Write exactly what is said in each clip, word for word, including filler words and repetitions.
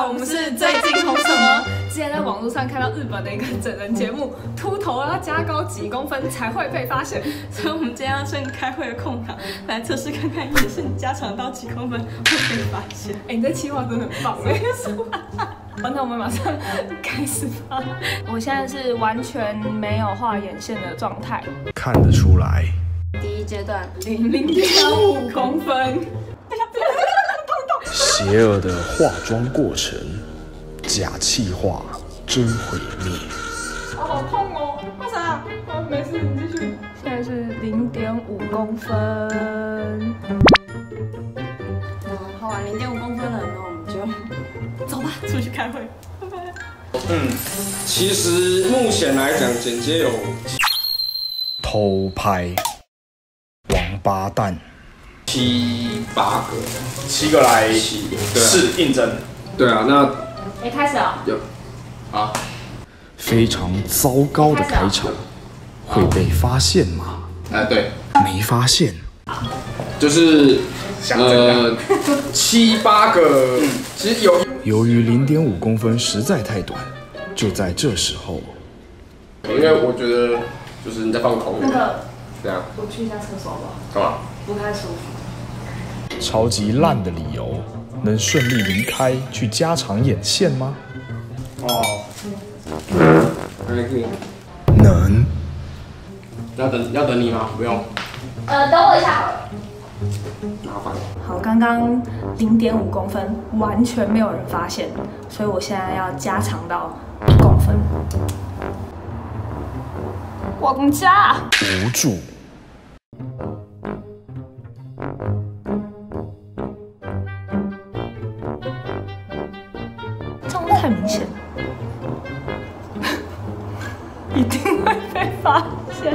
我们是最近红什么？之前在网络上看到日本的一个整人节目，秃头要加高几公分才会被发现，所以我们今天要趁开会的空档来测试看看，也是你加长到几公分会被发现。哎、欸，你这企划真的很棒哎！好，那我们马上开始吧。我现在是完全没有画眼线的状态， 看得出来。 第一阶段零零点五公分。 邪恶的化妆过程，假气化真毁灭。 啊，好痛哦！为啥？啊，没事，你继续。现在是零点五公分。嗯，画完零点五公分了，那我们就走吧，出去开会。拜拜。 嗯，其实目前来讲，剪接有偷拍，王八蛋。 七八个， 七个来试应征。 对啊，那哎，开始了。 有，好。 非常糟糕的开场，会被发现吗？ 哎，对， 没发现。 就是呃七八个，其实有。 由于零点五公分实在太短，就在这时候， 因为我觉得就是你在放空。 那个， 这样。 我去一下厕所好不好？ 干嘛？ 不太舒服。 超级烂的理由，能顺利离开去加长眼线吗？ 哦， 能。 要等要等你吗？不用。 呃，等我一下好了。 麻烦。 好，刚刚零点五公分，完全没有人发现，所以我现在要加长到一公分。王家无助。 太明显，一定会被发现。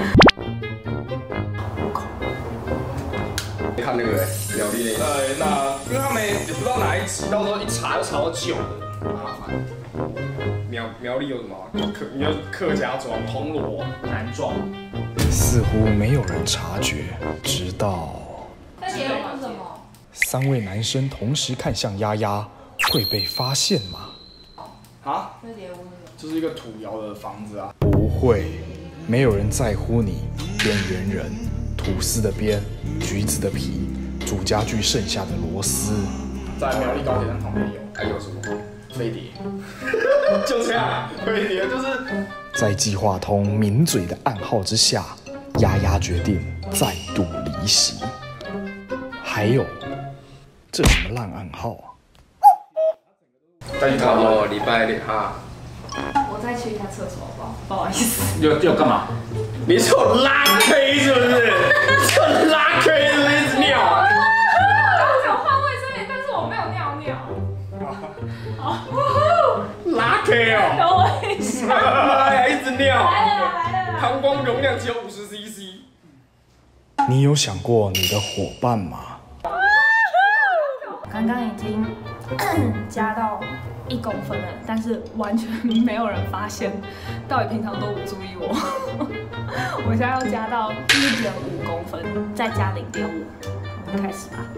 你看那个苗栗那个， 呃，那因为他们也不知道哪一集，到时候一查就查到旧的，麻烦。 苗苗栗有什么？ 客，你要客家庄、铜锣、南庄， 似乎没有人察觉，直到那结论是什么？ 三位男生同时看向丫丫，会被发现吗？ 啊？就是一个土窑的房子啊。 不会，没有人在乎你。边缘人，吐司的边，橘子的皮，煮家具剩下的螺丝。 在苗栗高铁站旁边有。 还有什么？ 飞碟。就这样，飞碟就是。 在计划通抿嘴的暗号之下，丫丫决定再度离席。还有，这什么烂暗号啊？ 再去讨论礼拜六哈。 我再去一下厕所好不好？不好意思。 要要干嘛？ 你是有拉 K 是不是？是有拉 K 是不是一直尿？ 我想换卫生棉，但是我没有尿尿。好， 拉 K 哦。 等我一下。 还一直尿。 来了来了。 膀胱容量只有五十 C C。 你有想过你的伙伴吗？ 刚刚已经加到一公分了，但是完全没有人发现，到底平常都不注意我。我现在要加到一点五公分，再加零点五，我们开始吧。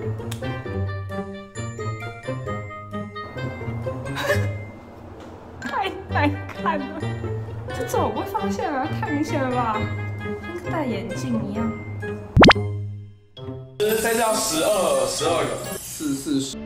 太难看了，这种我不会发现啊，太明显了吧，跟戴眼镜一样。 这次要十二十二个。 四四十，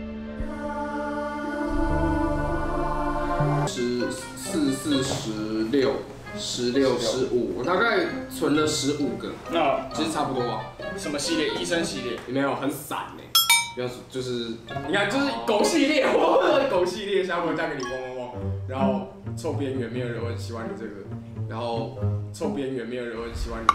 十四四十六，十六十五，我大概存了十五个。 那其实差不多啊。 什么系列？医生系列？ 没有，很散呢。不要就是你看，就是狗系列，狗系列，下回嫁给你汪汪汪。然后臭边缘，没有人会喜欢你这个。然后臭边缘，没有人会喜欢你。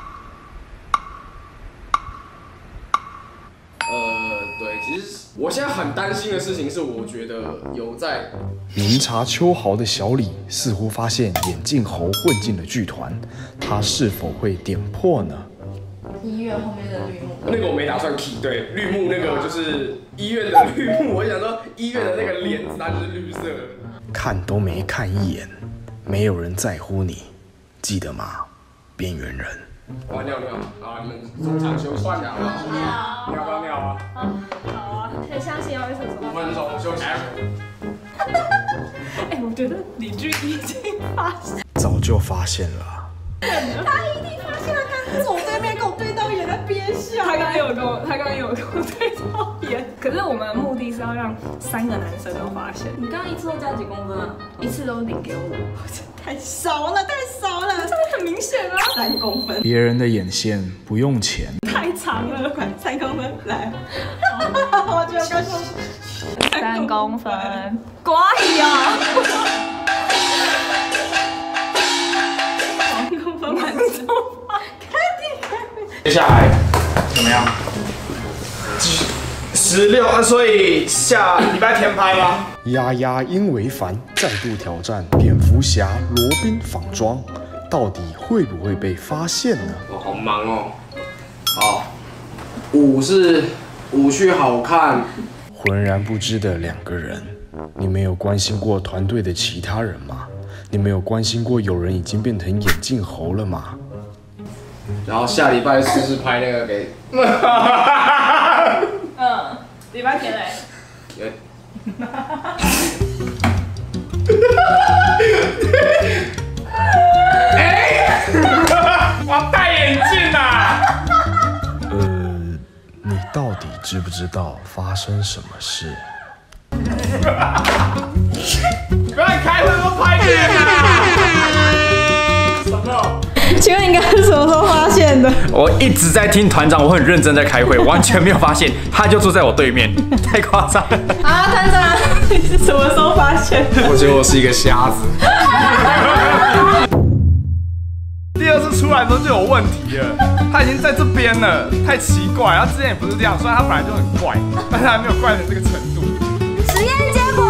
呃，对，其实我现在很担心的事情是，我觉得有在明察秋毫的小李似乎发现眼镜猴混进了剧团，他是否会点破呢？ 医院后面的绿幕， 那个我没打算 key， 对，绿幕那个就是医院的绿幕，我想说医院的那个帘子它就是绿色的。 看都没看一眼，没有人在乎你，记得吗？边缘人。 我要尿尿啊！你们中场休息一下好不好？ 尿不要尿啊？ 好啊，可以相信要去厕所。 五分钟休息。 哎、欸，我觉得李居已经发现， 早就发现了。 他一定发现了，刚从对面跟我对到眼在憋笑。他刚刚有跟我，他刚刚有跟我对到眼。可是我们的目的是要让三个男生都发现。 你刚刚一次都加几公分啊？ 一次都零给我， 太少了，太少了， 这个很明显啊， 三公分。 别人的眼线不用钱， 太长了， 快三公分来。我觉得刚说三公分，瓜呀！三公分满足吧，开定开。 接下来怎么样？十六啊，所以下礼拜天拍吗？ 丫丫因为烦再度挑战蝙蝠侠罗宾仿妆，到底会不会被发现呢？ 我好忙哦。好，五是五去好看。 浑然不知的两个人，你没有关心过团队的其他人吗？你没有关心过有人已经变成眼镜猴了吗？ 然后下礼拜四是拍那个给， 嗯，礼拜天嘞。 哎，我戴眼镜啊！ 呃，你到底知不知道发生什么事？ 不要开会都拍片啊！什么？ 请问你刚刚什么时候发现的？ 我一直在听团长，我很认真在开会，完全没有发现，他就坐在我对面，太夸张了。 啊，团长，你是什么时候发现的？ 我觉得我是一个瞎子。 第二次出来的时候就有问题了，他已经在这边了，太奇怪。他之前也不是这样，虽然他本来就很怪，但他还没有怪成这个程度。 实验结果